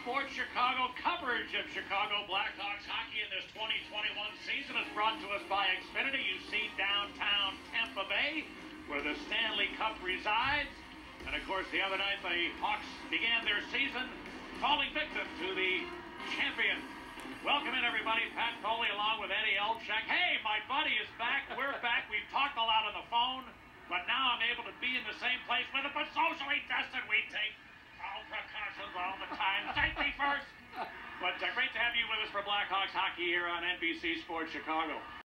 Sports Chicago coverage of Chicago Blackhawks hockey in this 2021 season is brought to us by Xfinity. You see downtown Tampa Bay, where the Stanley Cup resides. And of course, the other night the Hawks began their season falling victim to the champion. Welcome in, everybody. Pat Foley along with Eddie Olczyk. Hey, my buddy is back. We're back. We've talked a lot on the phone, but now I'm able to be in the same place with him, but socially distant. We take all precautions all the time. Safety first. But great to have you with us for Blackhawks hockey here on NBC Sports Chicago.